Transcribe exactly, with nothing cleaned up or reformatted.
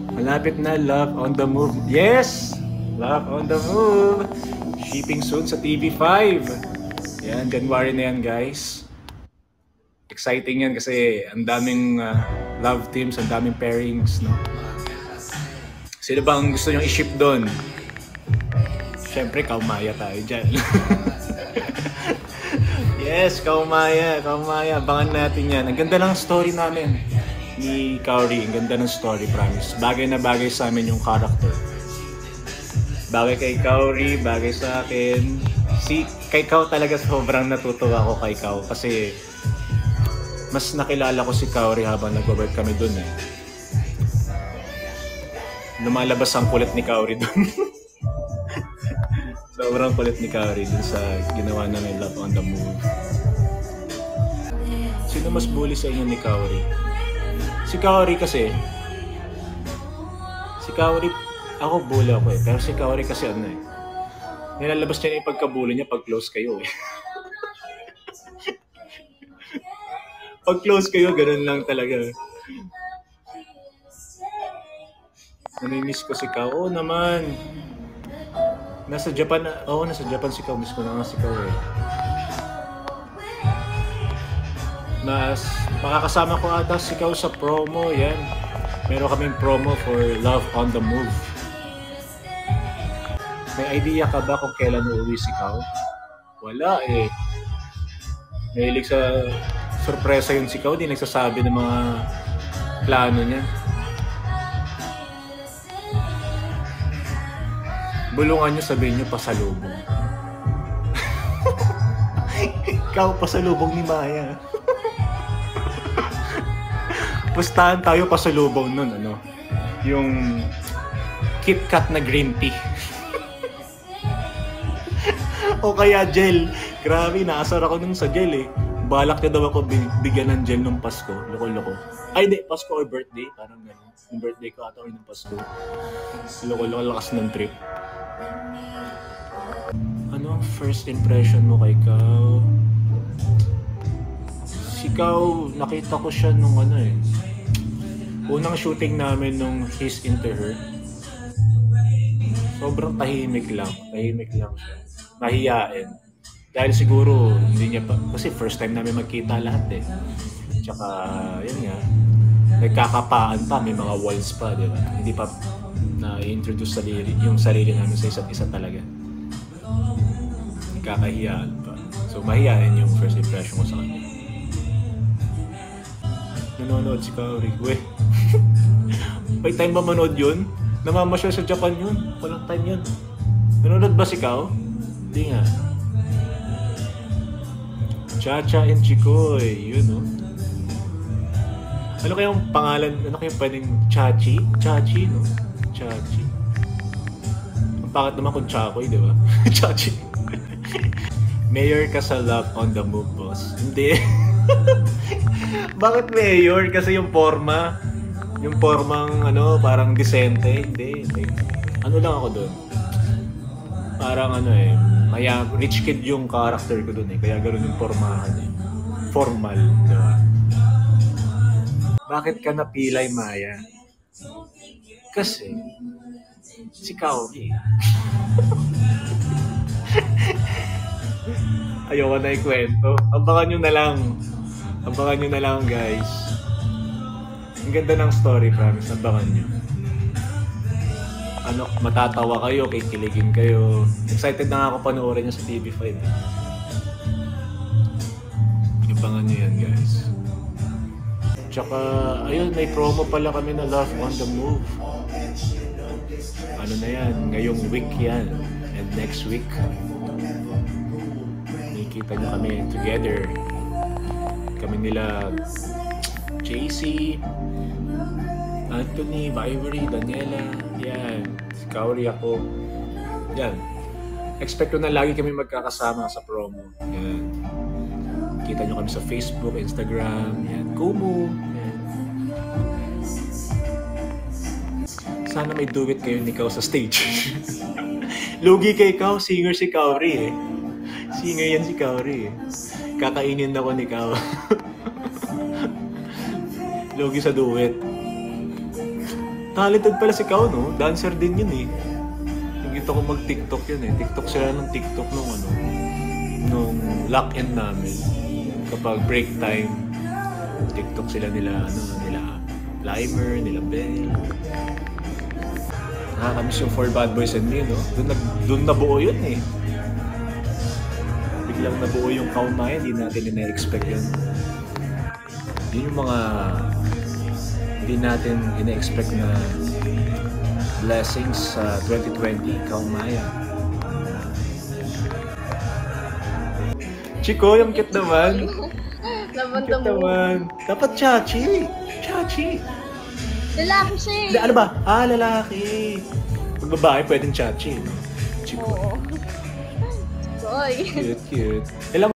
Malapit na, Love on the Move. Yes! Love on the Move. Shipping soon sa T V five. Yan, January na yan, guys. Exciting yan kasi ang daming uh, love teams, ang daming pairings, no? Sino bang gusto nyong i-ship doon? Siyempre, Kaumaya tayo dyan. Yes, Kaumaya, Kaumaya. Abangan natin yan. Ang ganda ng story namin ni Kaori. Ang ganda ng story, promise. Bagay na bagay sa amin yung character. Bagay kay Kaori, bagay sa akin. Si, kay Kau talaga sobrang natutuwa ako kay Kau. Kasi mas nakilala ko si Kaori habang nag-work kami dun eh. Lumalabas ang kulit ni Kaori dun. Sobrang kulit ni Kaori dun sa ginawa namin Love on the Move. Sino mas bully sa inyo ni Kaori? Si Kaori kasi, si Kaori, ako bully ako eh. Pero si Kaori kasi ano eh, nilalabas niya yung pagkabully niya pag close kayo eh. Pag close kayo, ganun lang talaga. Namimiss ko si Kao. Oo naman. Nasa Japan, oo, oh, nasa Japan si Kao. Miss ko na nga si Kao eh. Mas, makakasama ko ata si Kao sa promo, yan. Meron kaming promo for Love on the Move. May idea ka ba kung kailan uuwi si Kao? Wala eh. Mahilig sa sorpresa yun si Kao, di nagsasabi ng mga plano niya. Bulungan nyo, sabihin nyo, pasalubong. Ikaw, pasalubong ni Maya. Pustahan tayo pasalubong nun, ano? Yung KitKat na green tea. O kaya gel. Grabe, naasar ako nung sa gel eh. Balak niya daw ako bigyan ng gel nung Pasko. Loko-loko. Ay, di. Pasko or birthday. Parang gano'n. Yung birthday ko ata or nung Pasko. Loko-loko, lakas ng trip. Ano ang first impression mo kay Kao? Si Kao, nakita ko siya nung ano eh. Unang shooting namin nung He's Into Her. Sobrang tahimik lang. Tahimik lang siya. Mahiyain. Dahil siguro, hindi niya pa, kasi first time namin magkita lahat eh. Tsaka, yun nga, nagkakapaan pa, may mga walls pa, di ba? Hindi pa na-introduce sarili, yung sarili namin sa isa't isa talaga. Nagkakahiyaan pa. So, mahiyain yung first impression ko sa kanya. Nanonood si Kaori. Weh, may time ba manood yun? Namamasyal sa Japan yun. Walang time yun. Nanonood ba si Kao? Hindi nga. Chacha and Chikoy, yun no? Ano kayang pangalan, ano kayang pwedeng Chachi? Chachi, no? Chachi. Ang pangat naman kung Chakoy, di ba? Chachi. Mayor ka sa Love on the Move, boss. Hindi. Bakit mayor? Kasi yung forma, yung formang ano, parang disente. Hindi, hindi. Ano lang ako doon? Parang ano eh, maya, rich kid yung character ko dun eh. Kaya gano'n yung formahan eh. Formal, di ba? Bakit ka napilay, Maya? Kasi, si Kaori. Ayoko na ikwento. Abangan nyo na lang. Abangan nyo na lang, guys. Ang ganda ng story, promise. Abangan nyo. Ano, matatawa kayo, kikiligin kayo. Excited na nga ako panoorin nyo sa T V five. Abangan nyo yan, guys. Tsaka, ayun, may promo pala kami na Love on the Move. Ano na yan, ngayong week yan. And next week, nakikita nyo kami together. Kami nila J C, Anthony, Vivory, Daniela, yan. Si Kaori ako. Yan. Expect ko na lagi kami magkakasama sa promo. Yan. Kita nyo kami sa Facebook, Instagram, yan. Kumu. Yan. Sana may do it kayo ni Kao sa stage. Lugi kay Kao, singer si Kaori eh. Singer yan si Kaori eh. Kakainin ako ni Kao. Lugi sa duet. Talented pala si Kao, no? Dancer din yun eh. Nakita ko mag-TikTok yun eh. TikTok sila ng TikTok nung ano, nung lock-in namin. Kapag break time, TikTok sila nila, ano, nila Limer, nila Bell. Nakakamiss yung For Bad Boys and Me, no? Doon, nag, doon nabuo yun eh. Biglang nabuo yung Kaumaya, hindi natin ina-expect yun. Yun yung mga hindi natin ina-expect na blessings sa twenty twenty, Kaumaya. Chico, yung cute naman. Laban Cute naman. Dapat Chachi. Chachi. Lalaki siya eh. Hindi, ano ba? Ah, lalaki. Pag babae, pwedeng Chachi. No? Chico. Oo. Boy. Cute, cute. Ilang